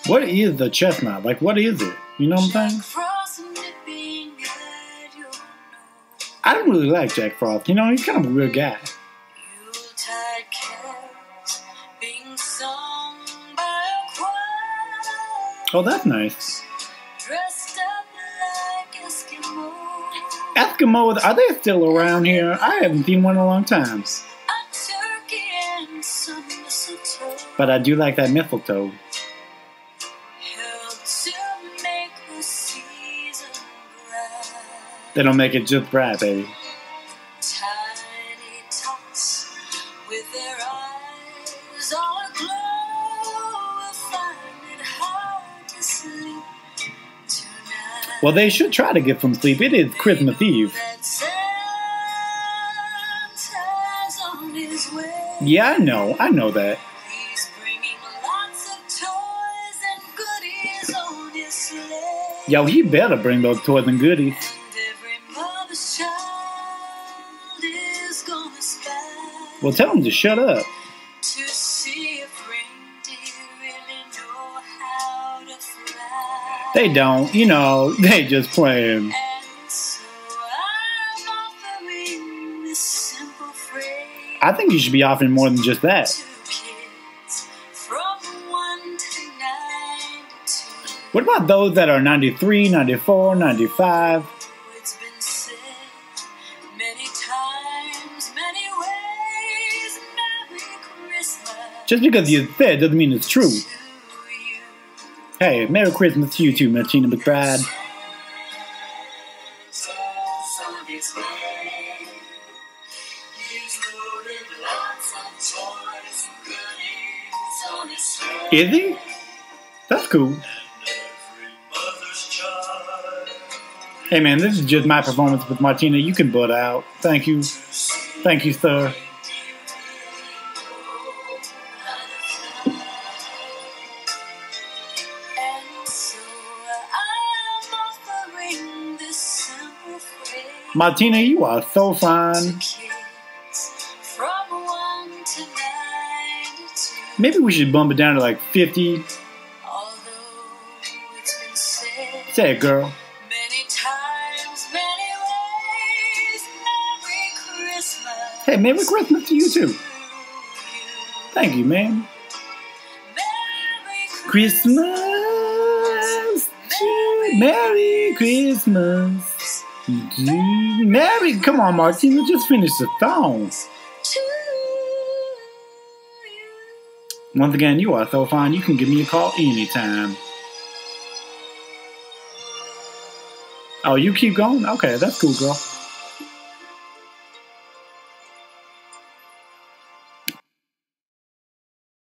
What is the chestnut? Like, what is it? You know what I'm saying? I don't really like Jack Frost. You know, he's kind of a weird guy. Oh, that's nice. Eskimos, are they still around here? I haven't seen one in a long time. But I do like that mistletoe. They don't make it just bright, baby. Tiny tots with their eyes all aglow will find it hard to sleep tonight. Well, they should try to get some sleep. It is Christmas Eve. Yeah, I know that. He's bringing lots of toys and goodies on his sleigh. Yo, he better bring those toys and goodies. Well, tell them to shut up. To see if reindeer really know how to fly. They don't, you know, they just playing. And so I'm offering this simple phrase. I think you should be offering more than just that. To kids from 1 to 92. What about those that are 93, 94, 95? It's been said many times, many ways. Merry Christmas. Just because you said doesn't mean it's true. Hey, Merry Christmas to you too, Martina McBride. Is he? That's cool. Hey man, this is just my performance with Martina. You can butt out. Thank you. Thank you, sir. Martina, you are so fine. Maybe we should bump it down to like 50. Say it, girl. Hey, Merry Christmas to you too. Thank you, man. Christmas. Merry Christmas. Merry, come on, Martina, just finish the song. Once again, you are so fine. You can give me a call anytime. Oh, you keep going? Okay, that's cool, girl.